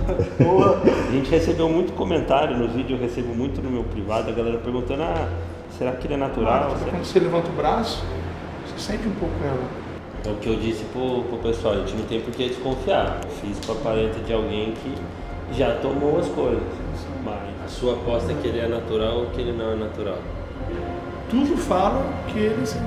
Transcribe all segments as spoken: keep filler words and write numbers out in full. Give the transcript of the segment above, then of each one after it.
Porra. A gente recebeu muito comentário nos vídeos, eu recebo muito no meu privado, a galera perguntando, ah, será que ele é natural? Ah, será... Quando você levanta o braço, você sente um pouco ela. É o que eu disse pro, pro pessoal, a gente não tem por que desconfiar. O físico aparenta de alguém que já tomou as coisas. Mas a sua aposta é que ele é natural ou que ele não é natural? Tudo fala que ele sim.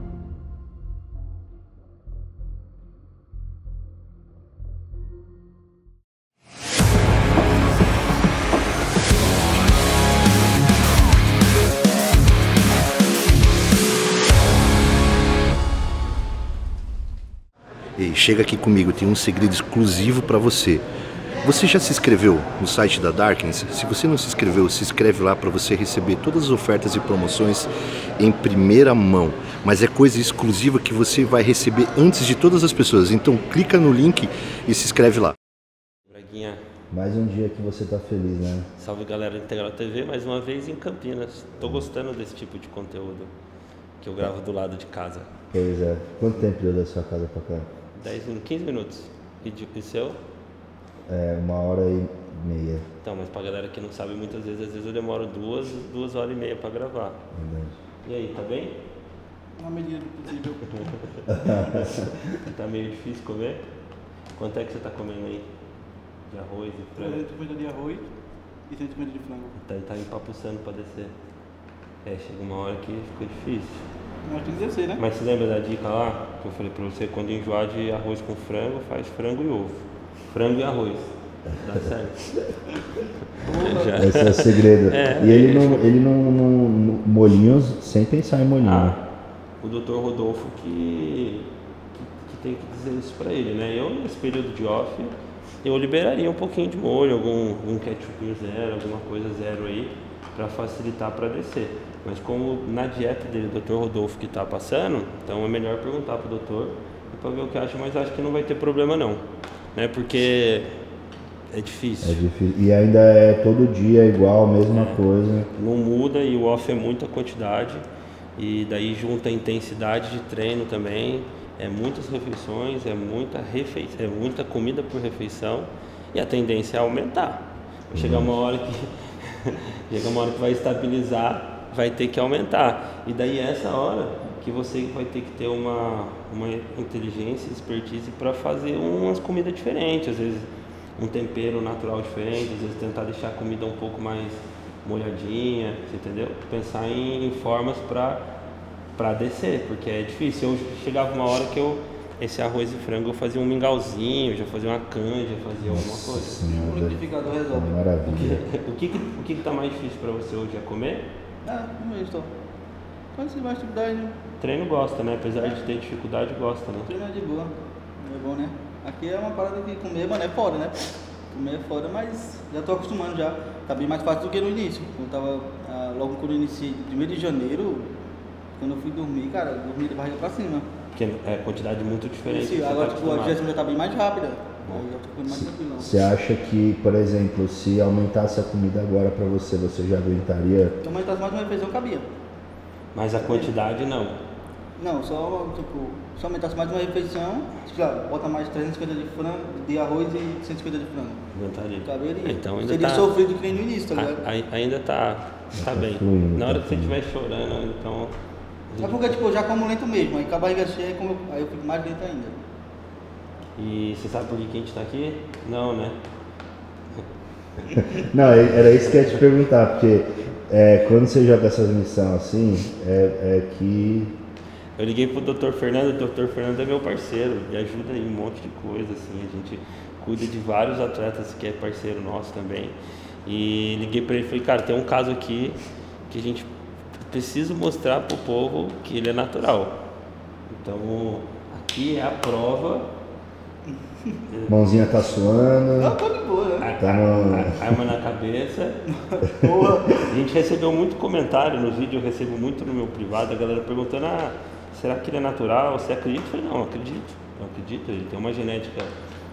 Ei, chega aqui comigo, tem um segredo exclusivo para você. Você já se inscreveu no site da Darkness? Se você não se inscreveu, se inscreve lá para você receber todas as ofertas e promoções em primeira mão. Mas é coisa exclusiva que você vai receber antes de todas as pessoas. Então clica no link e se inscreve lá. Braguinha, Mais um dia que você tá feliz, né? salve galera do Integral T V, mais uma vez em Campinas. Tô gostando desse tipo de conteúdo que eu gravo do lado de casa. Pois é. Quanto tempo deu da sua casa pra cá? dez, quinze minutos. E de e seu? É, uma hora e meia. Então, mas pra galera que não sabe, muitas vezes, às vezes eu demoro duas, duas horas e meia pra gravar. Verdade. E aí, tá bem? Na medida do possível. Tá meio difícil comer? Quanto é que você tá comendo aí? De arroz e frango? cento e cinquenta de arroz e cento e cinquenta de frango. Tá, tá empapuçando pra descer. É, chega uma hora que fica difícil. Mas tem que descer, né? Mas você lembra da dica lá? Que eu falei pra você, quando enjoar de arroz com frango, faz frango e ovo. Frango e arroz. Dá certo. Já. Esse é o segredo. É, e ele é. não, ele não, não, não molhinhos sem pensar em molhinho. Ah, o doutor Rodolfo que, que, que tem que dizer isso pra ele, né? Eu, nesse período de off, eu liberaria um pouquinho de molho, algum, algum ketchup zero, alguma coisa zero aí, pra facilitar pra descer. Mas como na dieta dele, o doutor Rodolfo que tá passando, então é melhor perguntar pro doutor pra ver o que acha, mas acho que não vai ter problema não, né? Porque é difícil. É difícil. E ainda é todo dia igual, mesma É. coisa. Não muda e o off é muita quantidade e daí junta a intensidade de treino também, é muitas refeições, é muita refeição, é muita comida por refeição e a tendência é aumentar. Vai chegar uma hora que chega uma hora que vai estabilizar, vai ter que aumentar. E daí é essa hora que você vai ter que ter uma, uma inteligência, expertise para fazer umas comidas diferentes, às vezes um tempero natural diferente, às vezes tentar deixar a comida um pouco mais molhadinha, você entendeu? Pensar em, em formas para para descer, porque é difícil. Eu chegava uma hora que eu esse arroz e frango eu fazia um mingauzinho, já fazia uma canja, fazia alguma coisa. Senhora, O liquidificador resolve. maravilha. O que que, o que que tá mais difícil para você hoje? É comer? Ah, não é isso. Quando você vai estudar, né? Treino gosta, né? Apesar de ter dificuldade, gosta, né? Treino é de boa. É bom, né? Aqui é uma parada que comer, mano, é foda, né? Comer é foda, mas já tô acostumando já. Tá bem mais fácil do que no início. Eu tava, ah, logo quando eu iniciei, primeiro de janeiro, quando eu fui dormir, cara, eu dormi de barriga pra cima. Porque é quantidade muito diferente. Sim, que você agora tá tipo, a acostumado. digestão já tá bem mais rápida. Aí já tô ficando mais tranquilo. Você acha que, por exemplo, se aumentasse a comida agora pra você, você já aguentaria? Se aumentasse mais uma refeição, cabia. Mas a quantidade não. Não, só, tipo, se aumentasse mais uma refeição, sei lá, bota mais trezentos e cinquenta de frango, de arroz e cento e cinquenta de frango. Aguentaria. Caberia. Então ainda Seria tá, sofrido que nem no início, tá ligado? a- ai- ainda tá, tá bem. fluindo, Na hora tá que você fluindo. estiver chorando, então. É porque, tipo, eu já como lento mesmo, aí com a barriga cheia, aí como eu- aí eu fico mais lento ainda. E você sabe por que que a gente tá aqui? Não, né? Não, era isso que eu ia te perguntar, porque é, quando você joga essas missões assim, é, é que Eu liguei pro doutor Fernando, o doutor Fernando é meu parceiro, me ajuda em um monte de coisa, assim, a gente cuida de vários atletas que é parceiro nosso também. E liguei pra ele e falei, cara, tem um caso aqui que a gente precisa mostrar pro povo que ele é natural. Então, aqui é a prova. mãozinha tá suando, Não, tô de boa, né? A, tá no... a- arma na cabeça. Boa. A gente recebeu muito comentário nos vídeos, eu recebo muito no meu privado, a galera perguntando, ah, será que ele é natural? Você acredita? Eu falei, não, acredito, eu acredito, ele tem uma genética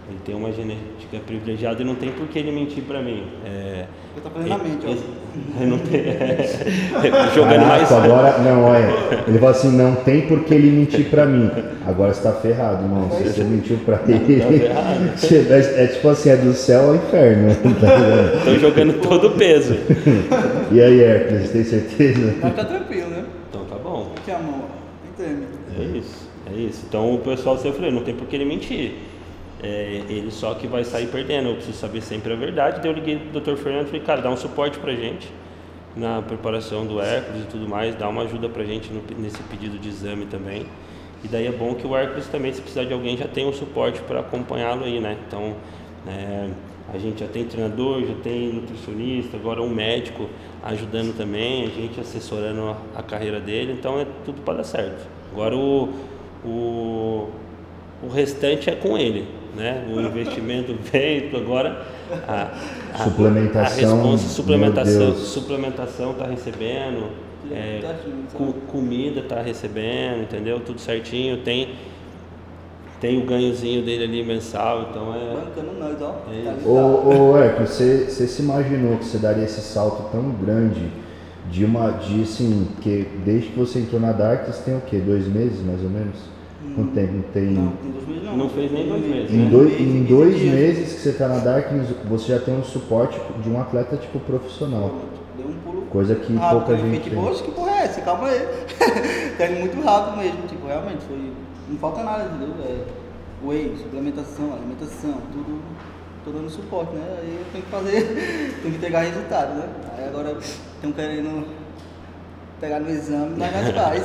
Ele tem uma genética privilegiada e não tem por que ele mentir pra mim. É, Eu tô fazendo na mente, ó. Ele não tem, é, jogando mais. Caraca, agora, não, olha, ele falou assim, não tem por que ele mentir pra mim. Agora você tá ferrado, irmão. Se você mentiu pra ele. Tá ferrado. É, é tipo assim, é do céu ao inferno. Tá ligado? Tô jogando todo o peso. E aí, Hércules, tem certeza? Mas tá tranquilo, né? Então tá bom. Aqui a mão, ó. Nem treme. É isso, é isso. Então o pessoal sempre falou, não tem por que ele mentir. É, ele só que vai sair perdendo, eu preciso saber sempre a verdade. Daí eu liguei pro doutor Fernando e falei, cara, dá um suporte pra gente na preparação do Hércules e tudo mais, dá uma ajuda pra gente no, nesse pedido de exame também. E daí é bom que o Hércules também, se precisar de alguém, já tem um suporte para acompanhá-lo aí, né? Então, é, a gente já tem treinador, já tem nutricionista, agora um médico ajudando também, a gente assessorando a, a carreira dele, então é tudo para dar certo. Agora o, o, o restante é com ele, né? O investimento feito, agora a, a, suplementação, a responsa, suplementação, Deus. suplementação tá recebendo, é, co, comida tá recebendo, entendeu? Tudo certinho, tem tem o ganhozinho dele ali mensal, então é... Bancando nós, ó. É Tá isso. Ô, ô Hércules, você, você se imaginou que você daria esse salto tão grande de uma, de assim, que desde que você entrou na Darkness tem o quê? Dois meses, mais ou menos? Quanto tempo tem? Não, tem dois meses não. Não fez nem dois meses, Em, né? dois, em dois dias. meses que você está na Darkness, você já tem um suporte de um atleta tipo profissional. Deu um pulo Coisa que rápido, pouca eu fiquei gente tipo, tem. poxa, que porra é essa? Calma aí. Tá indo muito rápido mesmo, tipo, realmente foi. Não falta nada, entendeu? É, whey, suplementação, alimentação, tudo. Tô dando suporte, né? Aí eu tenho que fazer, tenho que entregar resultado, né? Aí agora estão querendo pegar no exame, nós nós faz.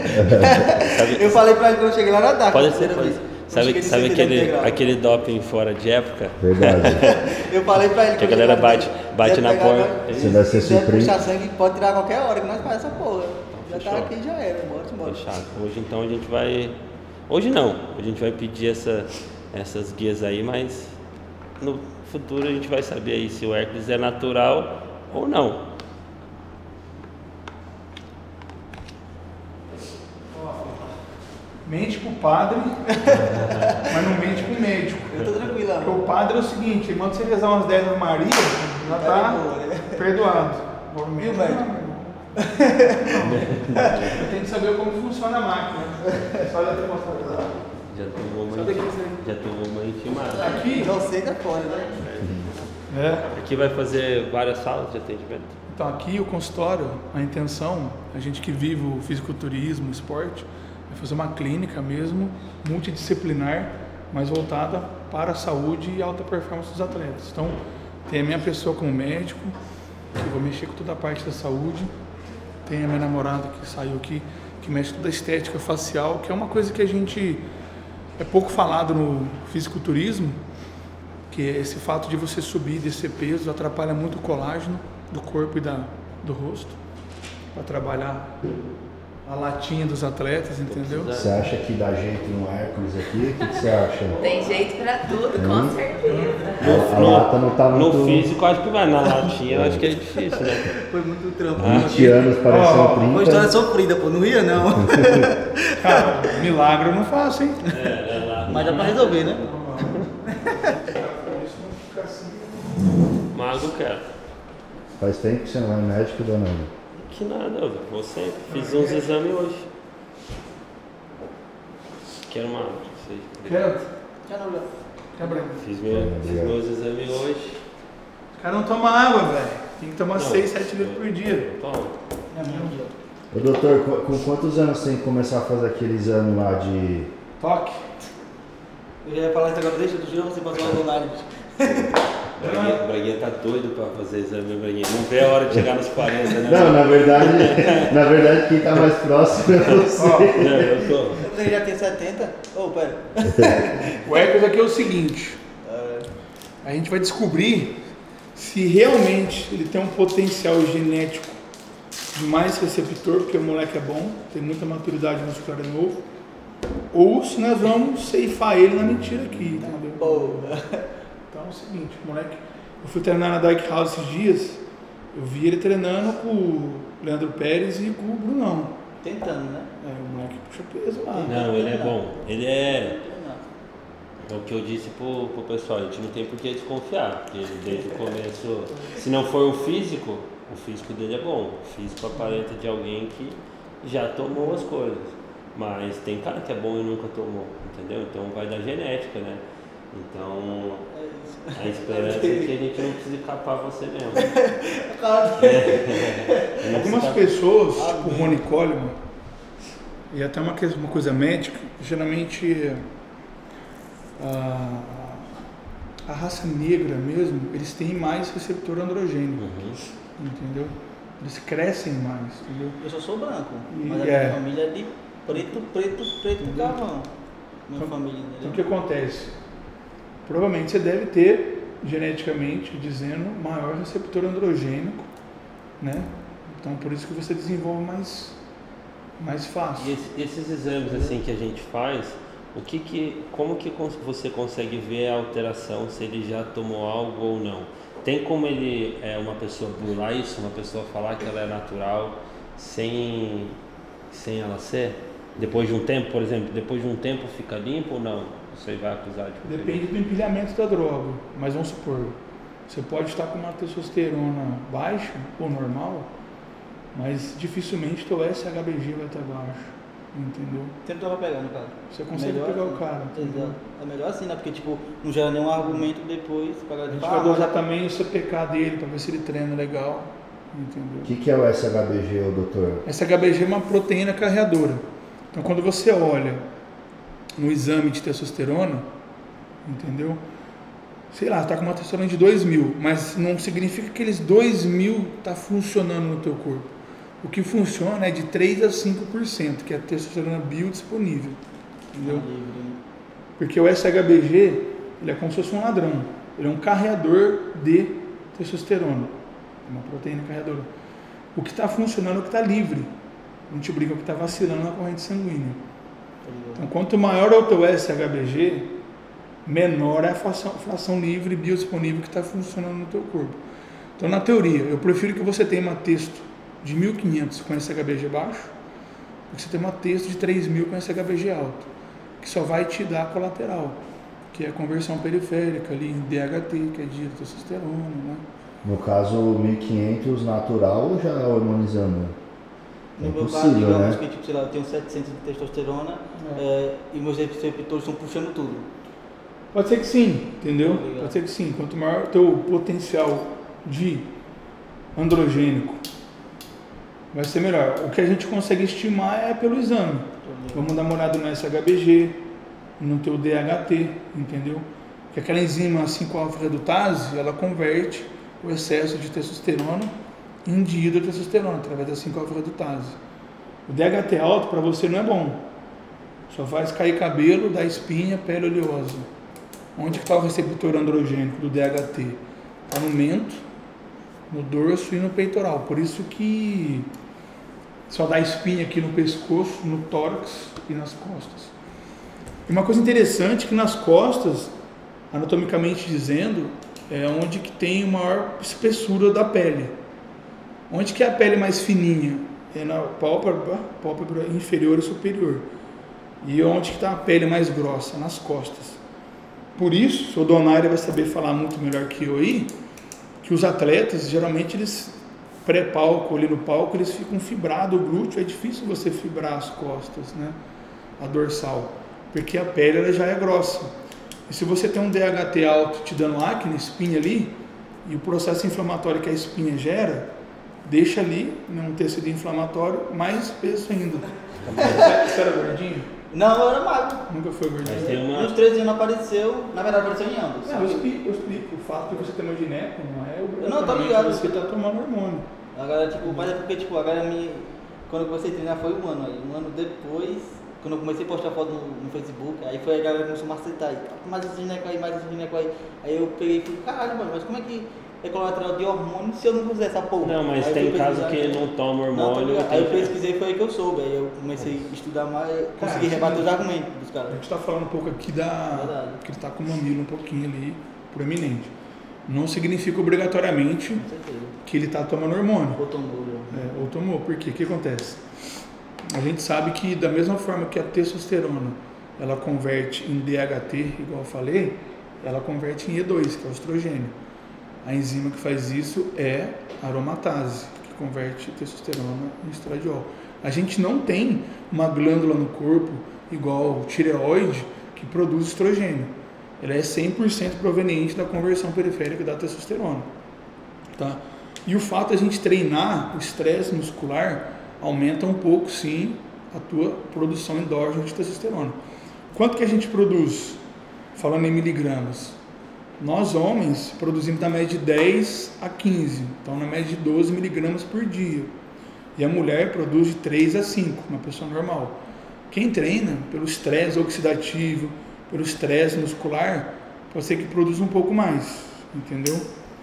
Eu falei pra ele quando eu cheguei lá na D A C. Pode ser, pode ser. Sabe, sabe aquele, aquele doping fora de época? Verdade. Eu falei pra ele Que a galera bate, bate na porta. Você vai ser Se quiser surpreendido. puxar sangue, pode tirar a qualquer hora, que nós faz essa porra. Já Fechou. tá aqui, já era, bora embora. Fechado. Hoje então a gente vai... Hoje não, a gente vai pedir essa, essas guias aí, mas no futuro a gente vai saber aí se o Hércules é natural ou não. Mente pro padre, mas não mente pro médico. Eu tô tranquila. Porque o padre é o seguinte, ele manda você rezar umas dez da Maria, já tá perdoado. Agora o E o médico médico? não, meu irmão. Eu tenho que saber como funciona a máquina. Só já ter mostrado lá. Já tomou uma, Só daqui você. já tomou uma intimada. Aqui, Não sei da fora, né? é. Aqui vai fazer várias salas de atendimento. Então aqui o consultório, a intenção, a gente que vive o fisiculturismo, o esporte, é fazer uma clínica mesmo, multidisciplinar, mas voltada para a saúde e alta performance dos atletas. Então tem a minha pessoa como médico, que vou mexer com toda a parte da saúde, tem a minha namorada que saiu aqui, que mexe com toda a estética facial, que é uma coisa que a gente é pouco falado no fisiculturismo, que é esse fato de você subir e descer peso atrapalha muito o colágeno do corpo e da, do rosto, para trabalhar a latinha dos atletas, entendeu? Você acha que dá jeito no Hércules aqui? O que, que você acha? Tem jeito pra tudo, Hum. com certeza. A, a lata não tá muito... No físico acho que vai, na latinha eu acho que é difícil, né? Foi muito trampo. vinte anos parecendo Ó, Uma história trinta. sofrida, pô. Não ria, não. Cara, milagre eu não faço, hein? Mas dá pra resolver, né? Mago eu quero. Faz tempo que você não vai no médico, dona Ana? Que nada, eu vou sempre. Fiz uns exames hoje. Quero uma água. sei. Quero. Já não, já. Quebra. Fiz, meu, fiz meus exames hoje. O cara não toma água, velho. Tem que tomar Não. seis, sete litros por dia. Toma. Já não, já. Ô doutor, com, com quantos anos você tem que começar a fazer aquele exame lá de... Toque. Eu já ia falar isso agora, deixa do jogo, você passou uma vontade. O Braguinha, o Braguinha tá doido pra fazer exame, Braguinha. Não vê a hora de chegar nos quarenta, né? Não, na verdade, na verdade quem tá mais próximo é você. Ó, Não, eu tô. Você já tem setenta? Ô, pera. o Hércules aqui é o seguinte. A gente vai descobrir se realmente ele tem um potencial genético de mais receptor, porque o moleque é bom, tem muita maturidade muscular, é novo, ou se nós vamos ceifar ele na mentira aqui, entendeu? Porra. Então é o seguinte, o moleque, eu fui treinar na Dark House esses dias, eu vi ele treinando com o Leandro Pérez e com o Brunão. Tentando, né? É, o moleque puxa peso lá. Não, ele é bom. Ele é. É o que eu disse pro, pro pessoal, a gente não tem por que desconfiar, porque desde o começo, se não for o físico, o físico dele é bom. O físico aparenta de alguém que já tomou as coisas. Mas tem cara que é bom e nunca tomou, entendeu? Então vai da genética, né? Então a esperança é que a gente não precise capar você mesmo. É. Algumas pessoas, tipo o Ronnie Coleman, e até uma, uma coisa médica, geralmente a, a raça negra mesmo, eles têm mais receptor androgênico, Uhum. entendeu? Eles crescem mais, entendeu? Eu só sou branco, E mas a é. minha família é de preto, preto, preto do carvão. Minha Então, família, Então o entendeu? que acontece? Provavelmente você deve ter, geneticamente dizendo, maior receptor androgênico, né? Então por isso que você desenvolve mais, mais fácil. E esse- esses exames assim que a gente faz, o que que, como que cons- você consegue ver a alteração se ele já tomou algo ou não? Tem como ele é uma pessoa burlar isso, uma pessoa falar que ela é natural sem sem ela ser? Depois de um tempo, por exemplo, depois de um tempo fica limpo ou não? Você vai acusar de Depende do empilhamento da droga, mas vamos supor, você pode estar com uma testosterona baixa ou normal, mas dificilmente teu S H B G vai estar baixo, entendeu? Sempre tava pegando, cara. Você consegue Melhor pegar assim. o cara, entendeu? Exato. É melhor assim, né? Porque, tipo, não gera nenhum argumento depois pra A galera gente tipo, vai ah, dosar mas- também o C P K dele para ver se ele treina legal, entendeu? O que, que é o S H B G, ô doutor? Essa H B G é uma proteína carreadora. Então, quando você olha no exame de testosterona, entendeu? Sei lá, está com uma testosterona de dois mil, mas não significa que aqueles dois mil está funcionando no teu corpo. O que funciona é de três a cinco por cento, que é a testosterona biodisponível, entendeu? Porque o S H B G, ele é como se fosse um ladrão. Ele é um carreador de testosterona. É uma proteína carreadora. O que está funcionando é o que está livre. A gente brinca que está vacilando na corrente sanguínea. Então, quanto maior é o teu S H B G, menor é a fração, fração livre biodisponível que está funcionando no teu corpo. Então, na teoria, eu prefiro que você tenha uma testo de mil e quinhentos com S H B G baixo, do que você tenha uma testo de três mil com S H B G alto, que só vai te dar colateral, que é a conversão periférica ali em D H T, que é dietestosterona, né? No caso, mil e quinhentos natural ou já hormonizando? É No meu caso, impossível, digamos né? que, tipo, sei lá, eu tenho setecentos de testosterona é, e meus receptores estão puxando tudo. Pode ser que sim, entendeu? Obrigado. Pode ser que sim. Quanto maior o teu potencial de androgênico, vai ser melhor. O que a gente consegue estimar é pelo exame. Vamos dar uma olhada no S H B G, no teu D H T, entendeu? Que aquela enzima cinco alfa redutase, ela converte o excesso de testosterona em dihidrotestosterona através da cinco alfa redutase. O D H T alto para você não é bom. Só faz cair cabelo, dar espinha, pele oleosa. Onde está o receptor androgênico do D H T? Está no mento, no dorso e no peitoral. Por isso que só dá espinha aqui no pescoço, no tórax e nas costas. E uma coisa interessante é que nas costas, anatomicamente dizendo, é onde que tem a maior espessura da pele. Onde que é a pele mais fininha? É na pálpebra, pálpebra inferior e superior. E onde que está a pele mais grossa? Nas costas. Por isso, o Donaire vai saber falar muito melhor que eu aí, que os atletas, geralmente, eles pré-palco, ali no palco, eles ficam fibrados, o glúteo, é difícil você fibrar as costas, né? A dorsal, porque a pele ela já é grossa. E se você tem um D H T alto te dando acne, espinha ali, e o processo inflamatório que a espinha gera, deixa ali, num tecido inflamatório, mais espesso ainda. Você era gordinho? Não, eu era magro. Nunca foi gordinho? Mas tem uma- Nos treze anos apareceu, na verdade apareceu em ambos. Não, eu explico, eu explico. O fato de você ter uma gineco não é Eu não, tô ligado. você está tomando hormônio. A galera, tipo, mas é porque, tipo, a galera me... Quando eu comecei a treinar foi um ano aí. Um ano depois, quando eu comecei a postar foto no, no Facebook, aí foi a galera que começou a macetar aí. Mais esse gineco aí, mais esse gineco aí. Aí eu peguei e falei, caralho, mano, mas como é que é colateral de hormônio se eu não fizer essa porra? Não, mas Aí eu tem fui caso pesquisar, que não toma Não, tá hormônio. ligado? tem Aí eu que- pesquisei e foi aí que eu soube. Aí eu comecei a estudar mais, consegui Cara, rebater sim. os argumentos dos A caras. gente está falando um pouco aqui da... Verdade. que ele está com o mamilo um pouquinho ali, proeminente. Não significa obrigatoriamente Com certeza. que ele está tomando hormônio. Ou tomou, já. É, ou tomou. Por quê? O que acontece? A gente sabe que da mesma forma que a testosterona ela converte em D H T, igual eu falei, ela converte em E dois, que é o estrogênio. A enzima que faz isso é a aromatase, que converte testosterona em estradiol. A gente não tem uma glândula no corpo, igual o tireoide, que produz estrogênio. Ela é cem por cento proveniente da conversão periférica da testosterona. Tá? E o fato de a gente treinar o estresse muscular aumenta um pouco, sim, a tua produção endógena de testosterona. Quanto que a gente produz? Falando em miligramas. Nós, homens, produzimos na média de dez a quinze, então na média de doze miligramas por dia. E a mulher produz de três a cinco, uma pessoa normal. Quem treina pelo estresse oxidativo, pelo estresse muscular, pode ser que produza um pouco mais, entendeu?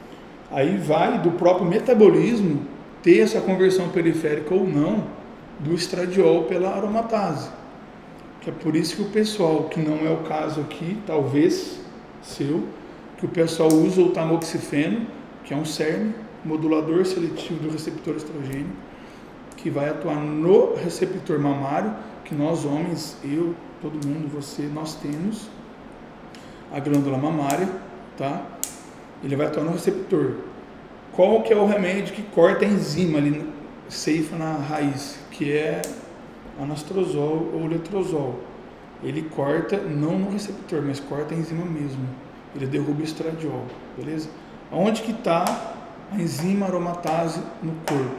Aí vai do próprio metabolismo ter essa conversão periférica ou não do estradiol pela aromatase. Que é por isso que o pessoal, que não é o caso aqui, talvez seu, que o pessoal usa o tamoxifeno, que é um C E R N, modulador seletivo do receptor estrogênio, que vai atuar no receptor mamário, que nós homens, eu, todo mundo, você, nós temos a glândula mamária, tá? Ele vai atuar no receptor. Qual que é o remédio que corta a enzima ali, ceifa na raiz, que é anastrozol ou letrozol. Ele corta não no receptor, mas corta a enzima mesmo. Ele derruba o estradiol, beleza? Onde que está a enzima aromatase no corpo?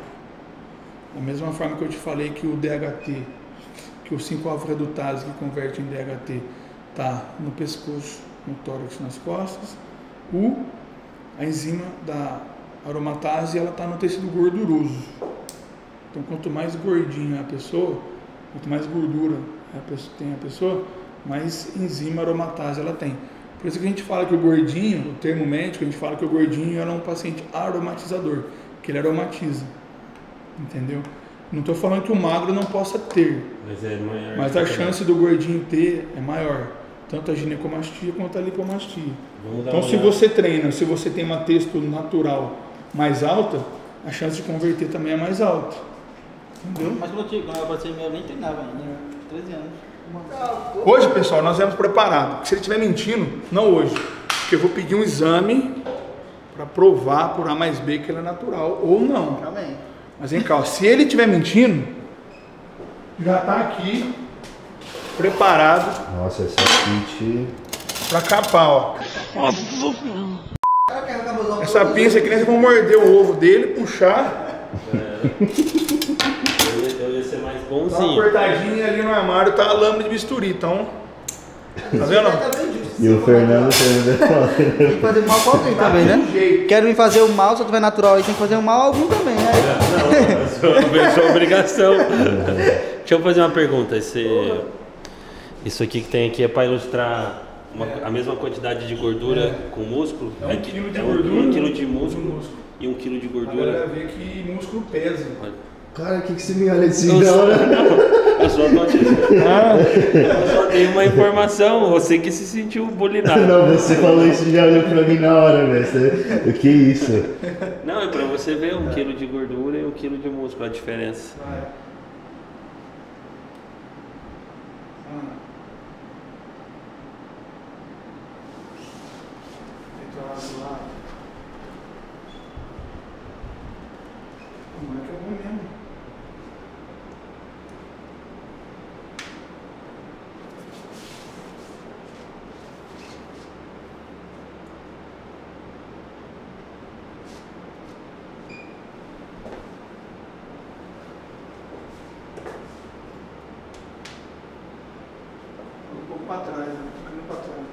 Da mesma forma que eu te falei que o D H T, que o cinco alfa redutase que converte em D H T, está no pescoço, no tórax, nas costas. O, a enzima da aromatase, ela está no tecido gorduroso. Então, quanto mais gordinha a pessoa, quanto mais gordura a pessoa, tem a pessoa, mais enzima aromatase ela tem. Por isso que a gente fala que o gordinho, o termo médico, a gente fala que o gordinho era um paciente aromatizador, que ele aromatiza, entendeu? Não estou falando que o magro não possa ter, mas, é maior, mas a chance do gordinho ter é maior, tanto a ginecomastia quanto a lipomastia. Então, se você treina, se você tem uma testo natural mais alta, a chance de converter também é mais alta. Entendeu? Mas quando eu, tive, quando eu apareci, eu nem treinava ainda, treze anos. Hoje, pessoal, nós viemos preparados. Se ele estiver mentindo, não hoje, porque eu vou pedir um exame para provar por A mais B que ele é natural ou não. Amém. Mas vem cá, ó, se ele estiver mentindo, já está aqui preparado. Nossa, essa kit. Para capar, ó. Essa pinça aqui, nós vamos morder o ovo dele, puxar. Eu ia ser mais Tá bonzinho. uma cortadinha ali no armário, tá a lâmina de bisturi, então. Tá vendo? E o Fernando também. Tem que fazer mal pra alguém também, né? Quero me fazer o mal, se eu tiver natural aí, tem que fazer o mal a algum também, né? Não, é sua obrigação. Deixa eu fazer uma pergunta. Esse, isso aqui que tem aqui é para ilustrar uma, a mesma quantidade de gordura É. com músculo? É um Aqui- quilo de é um- gordura. Um quilo de músculo, músculo. e um quilo de Agora gordura. vê que músculo pesa. Cara, o que, que você me olha assim? Eu da só, hora? não, eu só tô te... Eu só dei uma informação, você que se sentiu bulinado. Não, você falou isso e já olhou pra mim na hora, velho. Você- O que é isso? Não, é pra você ver um quilo de gordura e um quilo de músculo, a diferença. Vai. Ah. Entra lá do lado. Como é que é bom mesmo? Um pouco para trás, né? Um pouquinho para trás.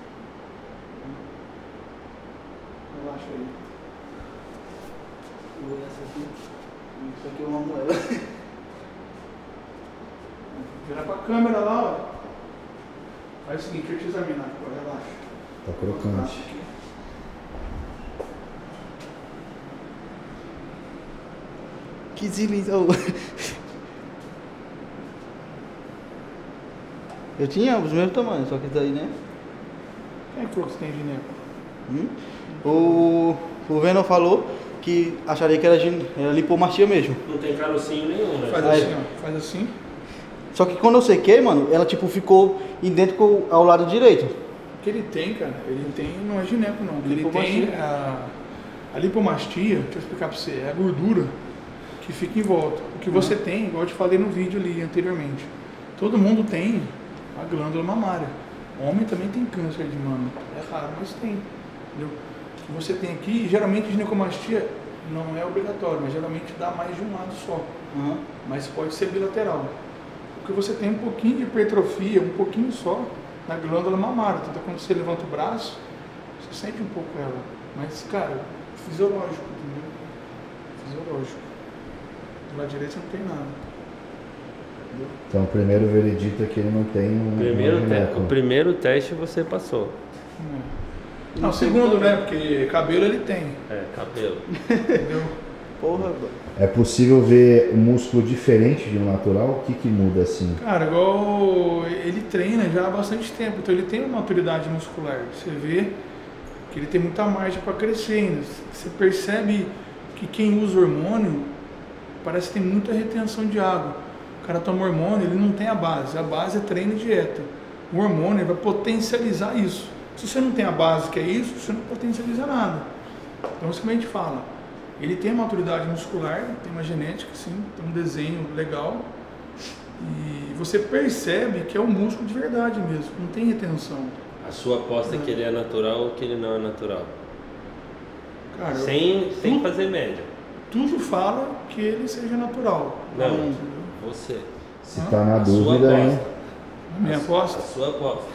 Relaxa aí. Essa aqui. Isso aqui é uma moeda. Vira pra câmera lá, ó. Faz o seguinte, deixa eu te examinar aqui, ó, relaxa. Tá crocante. Que zilizo. Eu tinha os mesmos tamanhos, só que daí, né? Quem falou que você tem gineco? Hum? O, o Venom falou que acharia que era, gin- era lipomastia mesmo. Não tem carocinho nenhum, né? Faz Aí. assim, ó. Faz assim. Só que quando eu sequei, mano, ela tipo ficou idêntico ao lado direito. O que ele tem, cara, ele tem, não é gineco não, ele Lipomastia. tem a, a lipomastia, deixa eu explicar pra você, é a gordura que fica em volta. O que você tem, igual eu te falei no vídeo ali anteriormente, todo mundo tem a glândula mamária. Homem também tem câncer de mama, é raro, mas tem, entendeu? O que você tem aqui, geralmente ginecomastia não é obrigatório, mas geralmente dá mais de um lado só, Uhum. mas pode ser bilateral. Porque você tem um pouquinho de hipertrofia, um pouquinho só, na glândula mamária. Então, quando você levanta o braço, você sente um pouco ela. Mas, cara, fisiológico, entendeu? Fisiológico. Do lado direito você não tem nada. Entendeu? Então o primeiro veredito é que ele não tem um Primeiro um te- gineco. o primeiro teste você passou. É. Não, segundo, né? Porque cabelo ele tem, É, cabelo. entendeu? Porra, mano. É possível ver um músculo diferente de um natural? O que que muda assim? Cara, igual ele treina já há bastante tempo, então ele tem uma maturidade muscular. Você vê que ele tem muita margem para crescer ainda. Você percebe que quem usa hormônio parece que tem muita retenção de água. O cara toma hormônio, ele não tem a base. A base é treino e dieta. O hormônio vai potencializar isso. Se você não tem a base que é isso, você não potencializa nada. Então, isso que a gente fala. Ele tem uma maturidade muscular, tem uma genética, sim, tem um desenho legal. E você percebe que é um músculo de verdade mesmo, não tem retenção. A sua aposta é que ele é natural ou que ele não é natural? Cara, eu- Sem, sem tudo, fazer média. tudo fala que ele seja natural. Não, Entendeu? você. Se tá na A sua dúvida, hein? aposta. A minha A aposta, sua aposta.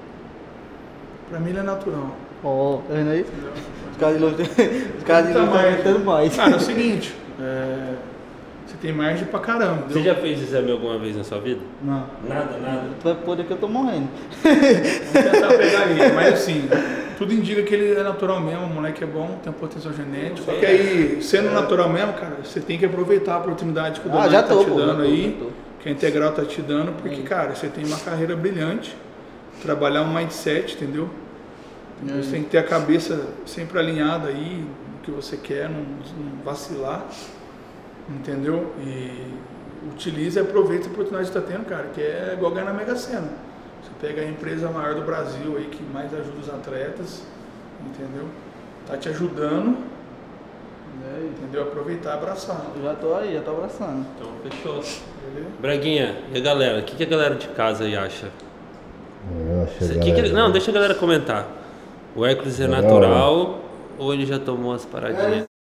pra mim ele é natural. Ó, tá vendo aí? Entendeu? Os caras de longe os caras de Muita longe estão margem. aumentando mais. Cara, é o seguinte, é, você tem margem pra caramba. Você entendeu? já fez exame alguma vez na sua vida? Não. Nada, nada. Tu vai poder que eu tô morrendo. Vamos tentar pegar ele, mas assim, tudo indica que ele é natural mesmo, o moleque é bom, tem um potencial genético. Só que aí, sendo natural mesmo, cara, você tem que aproveitar a oportunidade que o Ah, Donald já tá tô, te pô, já dando tô, aí, já tô. que a Integral tá te dando, porque, cara, você tem uma carreira brilhante, trabalhar um mindset, entendeu? Você tem que ter a cabeça sempre alinhada aí, no que você quer, não, não vacilar, entendeu? E utiliza e aproveita a oportunidade que está tendo, cara, que é igual ganhar na Mega Sena. Você pega a empresa maior do Brasil aí, que mais ajuda os atletas, entendeu? Tá te ajudando, É isso. entendeu? Aproveitar e abraçar. Eu já tô aí, já tô abraçando. Então fechou. Beleza? Braguinha, e a galera? O que, que a galera de casa aí acha? Eu acho Cê- que que que- galera- não, deixa a galera comentar. O Hércules é Legal, natural ou ele já tomou as paradinhas?